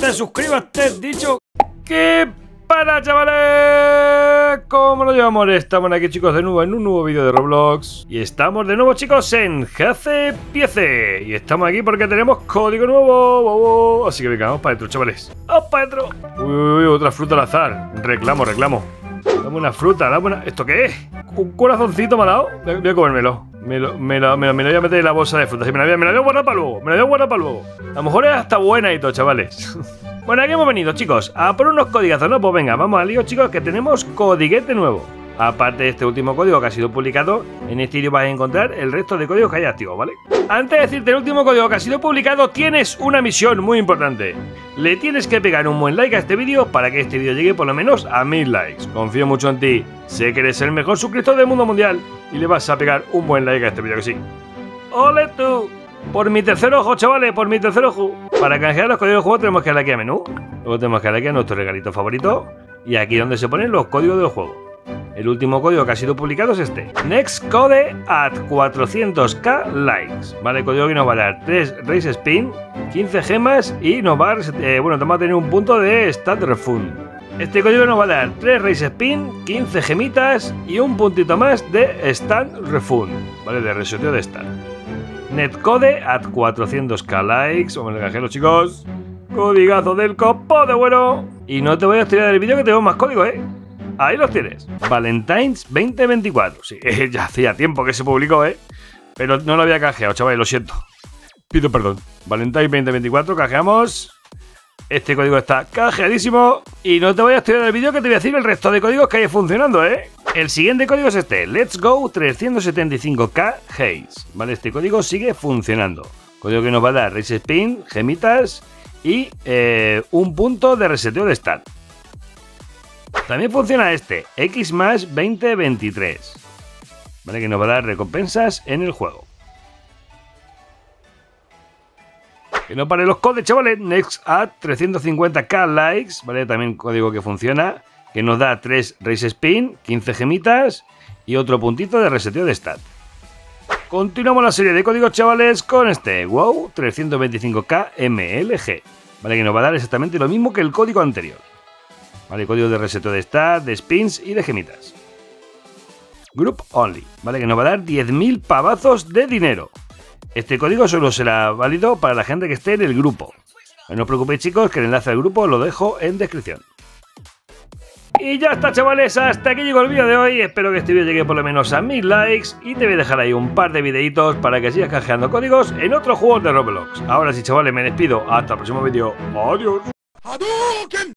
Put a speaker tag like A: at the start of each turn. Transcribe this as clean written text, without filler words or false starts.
A: te suscribas, te he dicho. ¿Qué para, chavales? ¿Cómo lo llevamos? Estamos aquí, chicos, de nuevo en un nuevo vídeo de Roblox. Y estamos de nuevo, chicos, en Hace Piece. Y estamos aquí porque tenemos código nuevo. Así que venga, vamos para adentro, chavales. ¡Vamos para adentro! Uy, otra fruta al azar. Reclamo. Dame una fruta, dame una... ¿Esto qué es? ¿Un corazoncito me ha dado? Voy a comérmelo. Me lo voy a meter en la bolsa de frutas. Me la voy a guardar para luego. A lo mejor es hasta buena y todo, chavales. Bueno, aquí hemos venido, chicos, a por unos códigazos, ¿no? Pues venga, vamos al lío, chicos, que tenemos codiguete nuevo. Aparte de este último código que ha sido publicado, en este vídeo vas a encontrar el resto de códigos que hay activos, ¿vale? Antes de decirte el último código que ha sido publicado, tienes una misión muy importante. Le tienes que pegar un buen like a este vídeo para que este vídeo llegue por lo menos a 1000 likes. Confío mucho en ti. Sé que eres el mejor suscriptor del mundo mundial y le vas a pegar un buen like a este vídeo, que sí. ¡Ole tú! Por mi tercer ojo, chavales, por mi tercer ojo. Para canjear los códigos de juego tenemos que darle aquí a menú. Luego tenemos que darle aquí a nuestro regalito favorito. Y aquí donde se ponen los códigos del juego. El último código que ha sido publicado es este. Next code at 400k likes. Vale, el código que nos va a dar 3 race spin, 15 gemas y nos va a vamos a tener un punto de stat refund. Este código nos va a dar 3 race spin, 15 gemitas y un puntito más de stat refund. Vale, de reseteo de stat. Netcode at 400k likes. Vamos a canjearlo, chicos. Codigazo del copo de bueno. Y no te voy a estudiar del vídeo que tenemos más códigos, Ahí los tienes. Valentine's 2024. Sí, ya hacía tiempo que se publicó, pero no lo había canjeado, chavales, lo siento. Pido perdón. Valentine's 2024, canjeamos. Este código está canjeadísimo. Y no te voy a estudiar el vídeo que te voy a decir el resto de códigos que hay funcionando, El siguiente código es este. Let's go 375k Haze. Vale, este código sigue funcionando. Código que nos va a dar race spin, gemitas y un punto de reseteo de stat. También funciona este, X más 2023, ¿vale? Que nos va a dar recompensas en el juego. Que no pare los codes, chavales. Next at 350k likes, ¿vale? También código que funciona, que nos da 3 race spin, 15 gemitas y otro puntito de reseteo de stat. Continuamos la serie de códigos, chavales, con este wow 325k MLG, ¿vale? Que nos va a dar exactamente lo mismo que el código anterior. Vale, código de reseteo de stat, de spins y de gemitas. Group Only, ¿vale? Que nos va a dar 10.000 pavazos de dinero. Este código solo será válido para la gente que esté en el grupo. No os preocupéis, chicos, que el enlace al grupo lo dejo en descripción. Y ya está, chavales, hasta aquí llegó el vídeo de hoy. Espero que este vídeo llegue por lo menos a 1000 likes. Y te voy a dejar ahí un par de videitos para que sigas canjeando códigos en otros juegos de Roblox. Ahora sí, chavales, me despido. Hasta el próximo vídeo. Adiós.